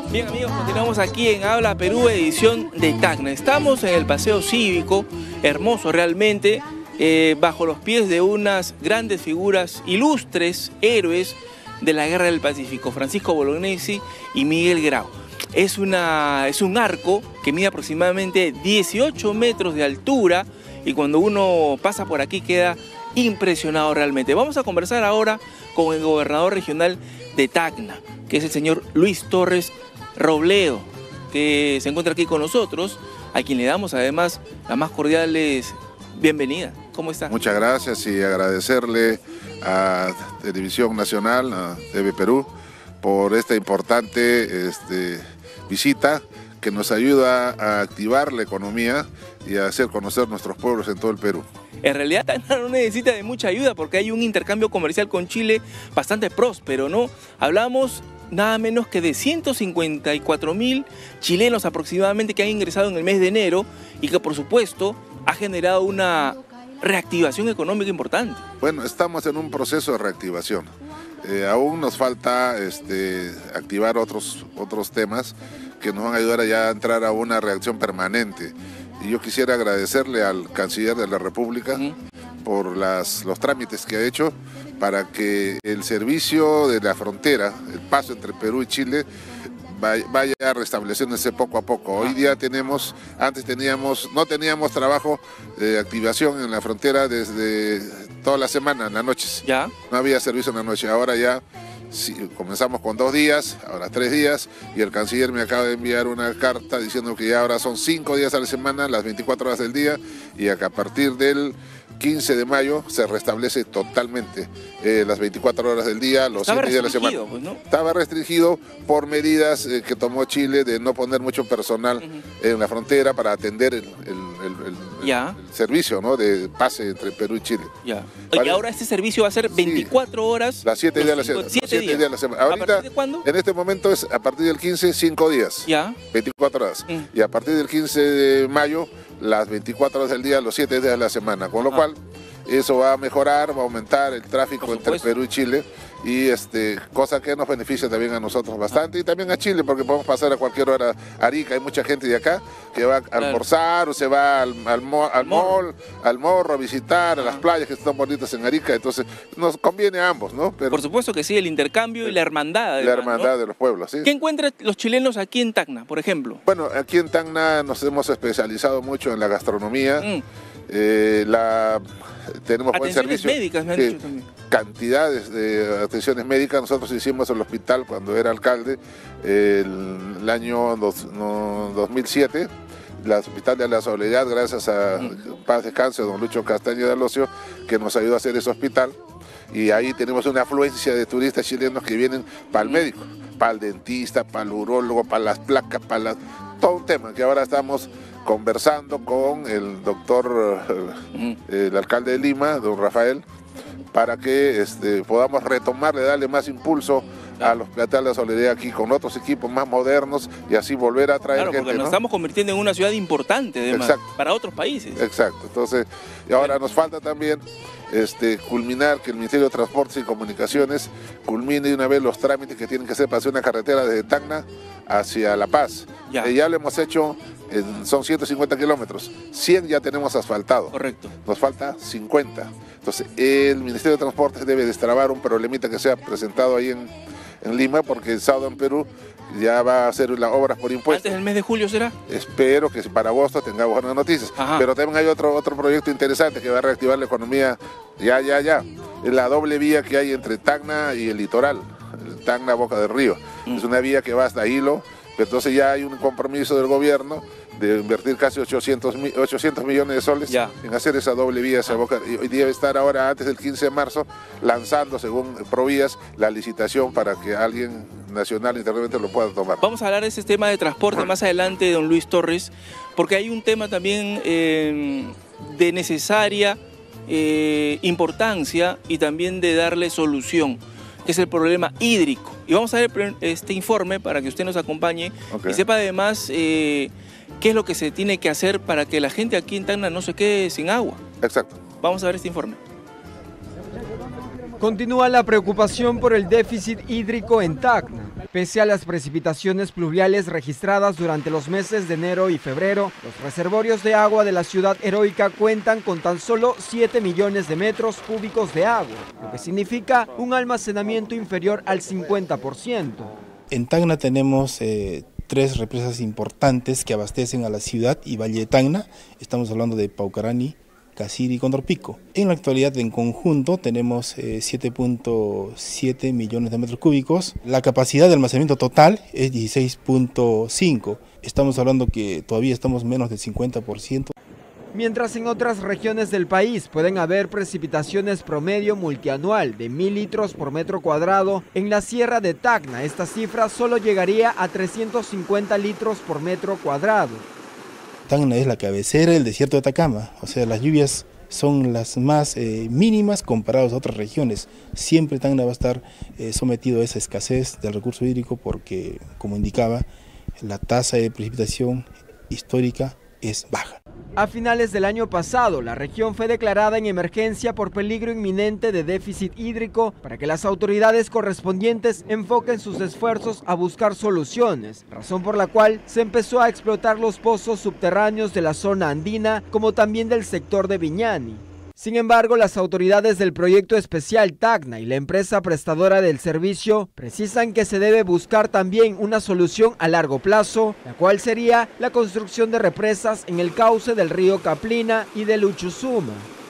Bien amigos, continuamos aquí en Habla Perú, edición de Tacna. Estamos en el paseo cívico, hermoso realmente, bajo los pies de unas grandes figuras, ilustres héroes de la Guerra del Pacífico, Francisco Bolognesi y Miguel Grau. Es un arco que mide aproximadamente 18 metros de altura y cuando uno pasa por aquí queda impresionado realmente. Vamos a conversar ahora con el gobernador regional de Tacna, que es el señor Luis Torres Robledo, que se encuentra aquí con nosotros, a quien le damos además las más cordiales bienvenidas. ¿Cómo está? Muchas gracias y agradecerle a Televisión Nacional, a TV Perú, por esta importante visita que nos ayuda a activar la economía y a hacer conocer nuestros pueblos en todo el Perú. En realidad Tacna no necesita de mucha ayuda porque hay un intercambio comercial con Chile bastante próspero, ¿no? Hablamos nada menos que de 154.000 chilenos aproximadamente que han ingresado en el mes de enero y que por supuesto ha generado una reactivación económica importante. Bueno, estamos en un proceso de reactivación. Aún nos falta activar otros temas que nos van a ayudar a entrar a una reacción permanente. Y yo quisiera agradecerle al canciller de la República por los trámites que ha hecho para que el servicio de la frontera, el paso entre Perú y Chile, vaya restableciéndose poco a poco. Hoy día antes no teníamos trabajo de activación en la frontera desde toda la semana, en las noches. ¿Ya? No había servicio en la noche, ahora ya comenzamos con 2 días, ahora 3 días, y el canciller me acaba de enviar una carta diciendo que ya ahora son 5 días a la semana, las 24 horas del día, y que a partir del 15 de mayo se restablece totalmente las 24 horas del día, los 7 días de la semana. Pues, ¿no? Estaba restringido por medidas que tomó Chile de no poner mucho personal en la frontera para atender el servicio, ¿no?, de pase entre Perú y Chile. Ya. ¿Vale? Y ahora este servicio va a ser 24 horas. Las 7 días de la semana. 7 días de la semana. Ahorita, ¿A partir de cuándo? En este momento es a partir del 15, 5 días. Ya. 24 horas. Y a partir del 15 de mayo, las 24 horas del día, los 7 días de la semana. Con lo cual, eso va a mejorar, va a aumentar el tráfico entre Perú y Chile, y cosa que nos beneficia también a nosotros bastante y también a Chile, porque podemos pasar a cualquier hora a Arica. Hay mucha gente de acá que va a almorzar o se va al morro a visitar, a las playas que están bonitas en Arica, entonces nos conviene a ambos, ¿no? Pero, por supuesto que sí, el intercambio y la hermandad. Además, la hermandad de los pueblos, ¿sí? ¿Qué encuentran los chilenos aquí en Tacna, por ejemplo? Bueno, aquí en Tacna nos hemos especializado mucho en la gastronomía. Tenemos buen servicio. Médicas, me han dicho también. Cantidades de atenciones médicas. Nosotros hicimos el hospital cuando era alcalde, el año 2007, el Hospital de la Soledad, gracias a paz descanse don Lucho Castaño de Alosio, que nos ayudó a hacer ese hospital. Y ahí tenemos una afluencia de turistas chilenos que vienen para el médico, para el dentista, para el urólogo, para las placas, todo un tema que ahora estamos conversando con el doctor, el alcalde de Lima, don Rafael, para que podamos retomarle, darle más impulso a los Hospital de la Soledad aquí con otros equipos más modernos y así volver a traer gente. Porque nos estamos convirtiendo en una ciudad importante además, para otros países. Exacto, entonces, y ahora nos falta también culminar, que el Ministerio de Transportes y Comunicaciones culmine de una vez los trámites que tienen que hacer para hacer una carretera desde Tacna hacia La Paz. Ya lo hemos hecho, son 150 kilómetros, 100 ya tenemos asfaltado. Correcto. Nos falta 50. Entonces, el Ministerio de Transportes debe destrabar un problemita que se ha presentado ahí en Lima, porque el sábado en Perú ya va a hacer las obras por impuestos. ¿Antes del mes de julio será? Espero que para agosto tengamos buenas noticias. Pero también hay otro proyecto interesante que va a reactivar la economía ya. Es la doble vía que hay entre Tacna y el litoral, Tacna-Boca del Río. Es una vía que va hasta Hilo, pero entonces ya hay un compromiso del gobierno de invertir casi 800 millones de soles en hacer esa doble vía hacia Boca. Y hoy debe estar ahora, antes del 15 de marzo, lanzando, según Provías, la licitación para que alguien nacional internamente lo pueda tomar. Vamos a hablar de ese tema de transporte más adelante, don Luis Torres, porque hay un tema también de necesaria importancia y también de darle solución, que es el problema hídrico. Y vamos a ver este informe para que usted nos acompañe y sepa además qué es lo que se tiene que hacer para que la gente aquí en Tacna no se quede sin agua. Exacto. Vamos a ver este informe. Continúa la preocupación por el déficit hídrico en Tacna. Pese a las precipitaciones pluviales registradas durante los meses de enero y febrero, los reservorios de agua de la ciudad heroica cuentan con tan solo 7 millones de metros cúbicos de agua, lo que significa un almacenamiento inferior al 50%. En Tacna tenemos 3 represas importantes que abastecen a la ciudad y Valle de Tacna. Estamos hablando de Paucarani, Casiri y Cóndor Pico. En la actualidad, en conjunto, tenemos 7.7 millones de metros cúbicos. La capacidad de almacenamiento total es 16.5. Estamos hablando que todavía estamos menos del 50%. Mientras en otras regiones del país pueden haber precipitaciones promedio multianual de 1.000 litros por metro cuadrado, en la Sierra de Tacna esta cifra solo llegaría a 350 litros por metro cuadrado. Tacna es la cabecera del desierto de Atacama, o sea, las lluvias son las más mínimas comparadas a otras regiones. Siempre Tacna va a estar sometido a esa escasez del recurso hídrico porque, como indicaba, la tasa de precipitación histórica es baja. A finales del año pasado, la región fue declarada en emergencia por peligro inminente de déficit hídrico para que las autoridades correspondientes enfoquen sus esfuerzos a buscar soluciones, razón por la cual se empezó a explotar los pozos subterráneos de la zona andina, como también del sector de Viñani. Sin embargo, las autoridades del proyecto especial Tacna y la empresa prestadora del servicio precisan que se debe buscar también una solución a largo plazo, la cual sería la construcción de represas en el cauce del río Caplina y del Uchucuma.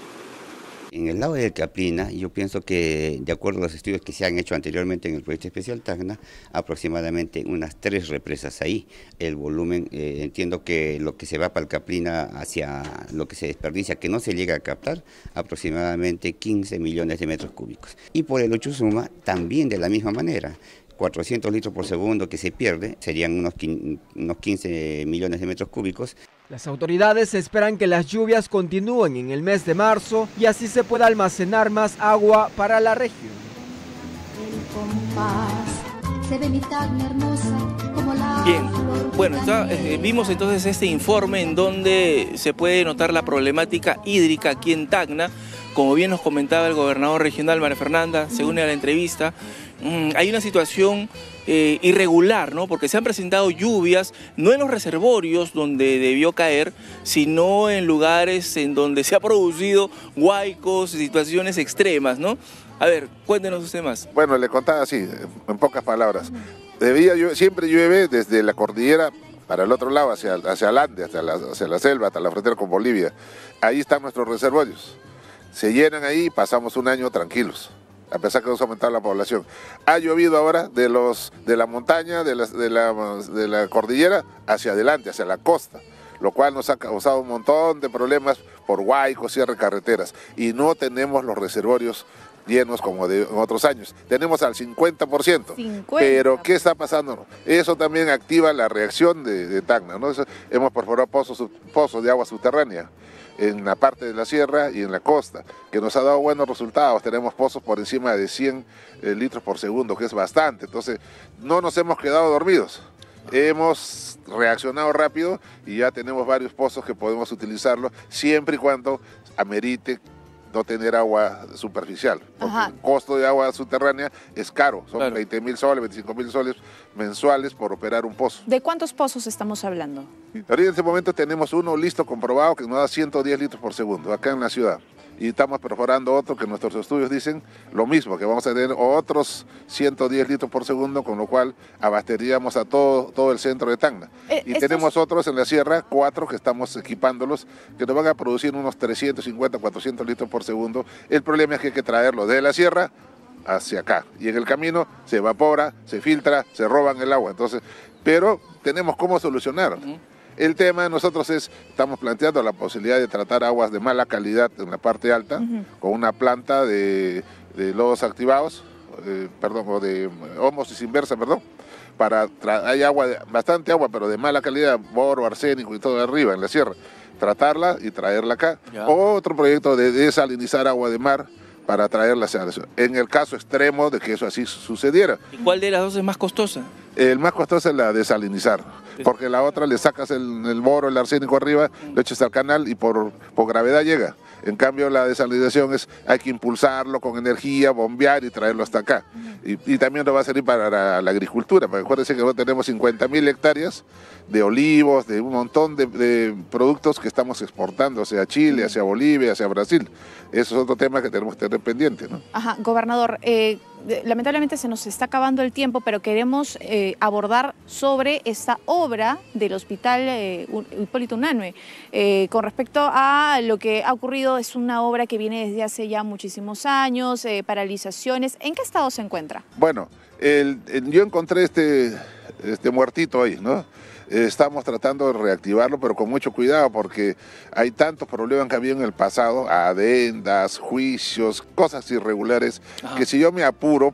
En el lado del Caplina, yo pienso que, de acuerdo a los estudios que se han hecho anteriormente en el proyecto especial Tacna, aproximadamente unas 3 represas ahí. El volumen, entiendo que lo que se va para el Caplina hacia lo que se desperdicia, que no se llega a captar, aproximadamente 15 millones de metros cúbicos. Y por el Uchucuma, también de la misma manera. 400 litros por segundo que se pierde, serían unos 15 millones de metros cúbicos. Las autoridades esperan que las lluvias continúen en el mes de marzo y así se pueda almacenar más agua para la región. Bien, bueno, vimos entonces este informe en donde se puede notar la problemática hídrica aquí en Tacna. Como bien nos comentaba el gobernador regional, María Fernanda, según la entrevista, hay una situación irregular, ¿no? Porque se han presentado lluvias, no en los reservorios donde debió caer, sino en lugares en donde se ha producido huaicos, situaciones extremas, ¿no? A ver, cuéntenos usted más. Bueno, le contaba así, en pocas palabras. Siempre llueve desde la cordillera para el otro lado, hacia el Ande, hacia la selva, hasta la frontera con Bolivia. Ahí están nuestros reservorios. Se llenan ahí y pasamos un año tranquilos, a pesar que nos ha aumentado la población. Ha llovido ahora de la montaña, de la cordillera, hacia adelante, hacia la costa, lo cual nos ha causado un montón de problemas por huaicos, cierre de carreteras, y no tenemos los reservorios llenos como en otros años. Tenemos al 50%. Pero ¿qué está pasando? Eso también activa la reacción de Tacna, ¿no? Hemos perforado pozos de agua subterránea en la parte de la sierra y en la costa, que nos ha dado buenos resultados. Tenemos pozos por encima de 100 litros por segundo, que es bastante. Entonces, no nos hemos quedado dormidos. Hemos reaccionado rápido y ya tenemos varios pozos que podemos utilizarlos, siempre y cuando amerite no tener agua superficial, porque el costo de agua subterránea es caro, son 20.000 soles, 25.000 soles mensuales por operar un pozo. ¿De cuántos pozos estamos hablando? Ahorita en este momento tenemos uno listo, comprobado, que nos da 110 litros por segundo, acá en la ciudad. Y estamos perforando otro que nuestros estudios dicen lo mismo, que vamos a tener otros 110 litros por segundo, con lo cual abasteceríamos a todo el centro de Tacna. Y tenemos otros en la sierra, 4 que estamos equipándolos, que nos van a producir unos 350, 400 litros por segundo. El problema es que hay que traerlo de la sierra hacia acá. Y en el camino se evapora, se filtra, se roban el agua. Entonces, pero tenemos cómo solucionar. El tema nosotros estamos planteando la posibilidad de tratar aguas de mala calidad en la parte alta, con una planta de lodos activados, o de ósmosis inversa, hay bastante agua, pero de mala calidad, boro, arsénico y todo arriba en la sierra, tratarla y traerla acá. Otro proyecto de desalinizar agua de mar para traerla hacia la ciudad, en el caso extremo de que eso así sucediera. ¿Y cuál de las dos es más costosa? El más costoso es la desalinizar, porque la otra le sacas el boro, el arsénico arriba, lo echas al canal y por gravedad llega. En cambio, la desalinización hay que impulsarlo con energía, bombear y traerlo hasta acá. Y también nos va a servir para la agricultura, porque acuérdense que nosotros tenemos 50.000 hectáreas de olivos, de un montón de productos que estamos exportando hacia Chile, hacia Bolivia, hacia Brasil. Eso es otro tema que tenemos que tener pendiente, ¿no? Ajá, gobernador, lamentablemente se nos está acabando el tiempo, pero queremos abordar sobre esta obra del Hospital Hipólito Unanue. Con respecto a lo que ha ocurrido, es una obra que viene desde hace ya muchísimos años, paralizaciones. ¿En qué estado se encuentra? Bueno, yo encontré este muertito ahí, ¿no? Estamos tratando de reactivarlo, pero con mucho cuidado, porque hay tantos problemas que había en el pasado, adendas, juicios, cosas irregulares, que si yo me apuro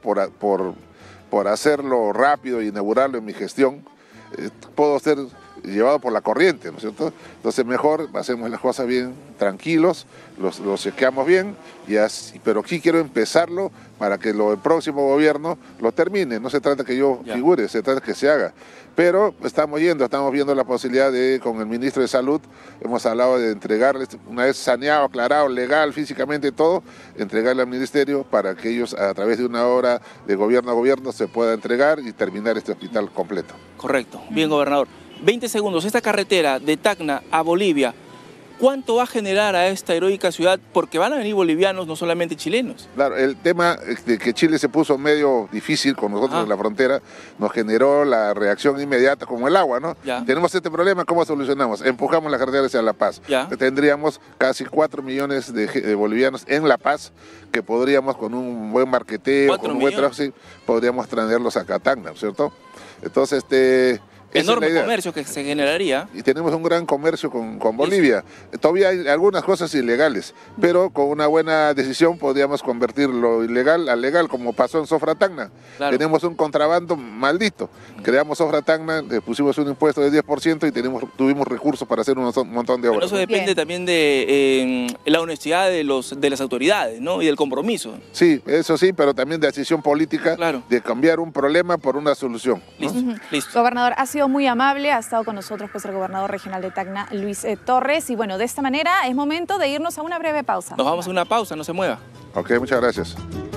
por hacerlo rápido y inaugurarlo en mi gestión, puedo ser llevado por la corriente, ¿no es cierto? Entonces mejor hacemos las cosas bien tranquilos, los chequeamos bien, pero aquí quiero empezarlo para que el próximo gobierno lo termine. No se trata que yo figure, se trata que se haga. Pero estamos viendo la posibilidad de, con el ministro de Salud, hemos hablado de entregarles, una vez saneado, aclarado, legal, físicamente todo, entregarle al ministerio para que ellos, a través de una obra de gobierno a gobierno, se pueda entregar y terminar este hospital completo. Correcto. Bien, gobernador. 20 segundos. Esta carretera de Tacna a Bolivia, ¿cuánto va a generar a esta heroica ciudad? Porque van a venir bolivianos, no solamente chilenos. Claro, el tema de que Chile se puso medio difícil con nosotros en la frontera nos generó la reacción inmediata como el agua, ¿no? Tenemos este problema, ¿cómo solucionamos? Empujamos la carretera hacia La Paz. Tendríamos casi 4 millones de bolivianos en La Paz que podríamos, con un buen marketeo, con un buen trabajo, sí, podríamos traerlos acá a Tacna, ¿no es cierto? Entonces, enorme comercio que se generaría. Y tenemos un gran comercio con Bolivia. Todavía hay algunas cosas ilegales, pero con una buena decisión podríamos convertir lo ilegal al legal, como pasó en Sofra Tacna. Tenemos un contrabando maldito. Creamos Sofra Tacna, le pusimos un impuesto de 10% y tuvimos recursos para hacer un montón de obras. Pero eso depende también de la honestidad de las autoridades, ¿no? Y del compromiso. Sí, eso sí, pero también de decisión política, de cambiar un problema por una solución, ¿no? Listo. Gobernador, ha sido muy amable, ha estado con nosotros pues el gobernador regional de Tacna, Luis Torres, y bueno, de esta manera es momento de irnos a una breve pausa. Nos vamos a una pausa, no se mueva. Ok, muchas gracias.